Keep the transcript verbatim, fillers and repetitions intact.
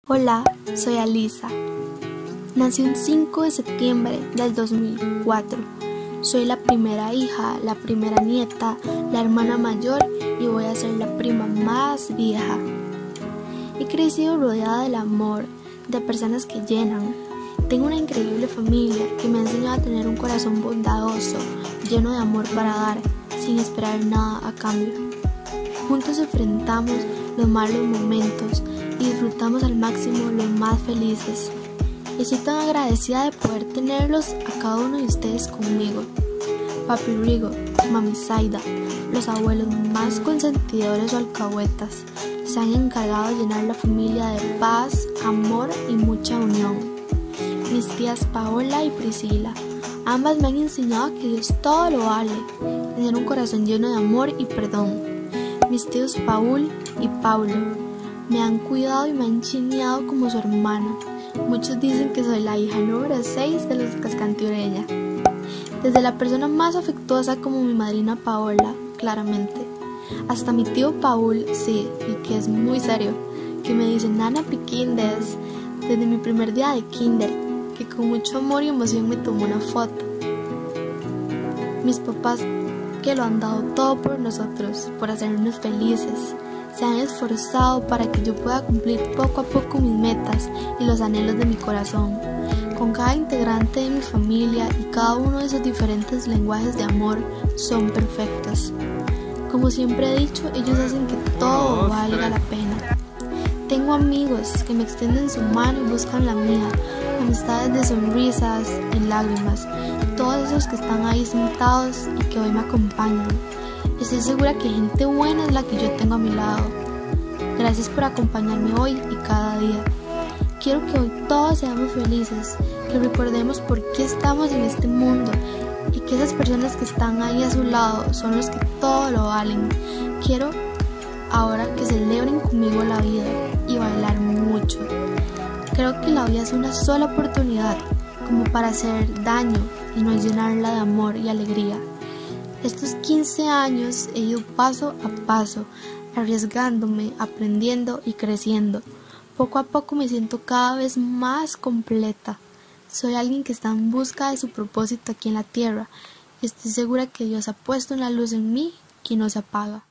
Hola, soy Alisa. Nací un cinco de septiembre del dos mil cuatro. Soy la primera hija, la primera nieta, la hermana mayor y voy a ser la prima más vieja. He crecido rodeada del amor, de personas que llenan. Tengo una increíble familia que me ha enseñado a tener un corazón bondadoso, lleno de amor para dar, sin esperar nada a cambio. Juntos enfrentamos los malos momentos y disfrutamos al máximo los más felices. Estoy tan agradecida de poder tenerlos a cada uno de ustedes conmigo. Papi Rigo, Mami Zaida, los abuelos más consentidores o alcahuetas, se han encargado de llenar la familia de paz, amor y mucha unión. Mis tías Paola y Priscila, ambas me han enseñado que Dios todo lo vale, tener un corazón lleno de amor y perdón. Mis tíos Paul y Paulo me han cuidado y me han chineado como su hermana. Muchos dicen que soy la hija número seis de los Cascantiureña. Desde la persona más afectuosa como mi madrina Paola, claramente, hasta mi tío Paul, sí, el que es muy serio, que me dice Nana Piquindes, desde mi primer día de kinder, que con mucho amor y emoción me tomó una foto. Mis papás, que lo han dado todo por nosotros, por hacernos felices, se han esforzado para que yo pueda cumplir poco a poco mis metas y los anhelos de mi corazón. Con cada integrante de mi familia y cada uno de esos diferentes lenguajes de amor son perfectos. Como siempre he dicho, ellos hacen que todo valga la pena. Tengo amigos que me extienden su mano y buscan la mía, amistades de sonrisas y lágrimas, todos esos que están ahí sentados y que hoy me acompañan. Estoy segura que gente buena es la que yo tengo a mi lado. Gracias por acompañarme hoy y cada día. Quiero que hoy todos seamos felices, que recordemos por qué estamos en este mundo y que esas personas que están ahí a su lado son los que todo lo valen. Quiero ahora que celebren conmigo la vida y bailar mucho. Creo que la vida es una sola oportunidad como para hacer daño y no llenarla de amor y alegría. Estos quince años he ido paso a paso, arriesgándome, aprendiendo y creciendo. Poco a poco me siento cada vez más completa. Soy alguien que está en busca de su propósito aquí en la tierra y estoy segura que Dios ha puesto una luz en mí que no se apaga.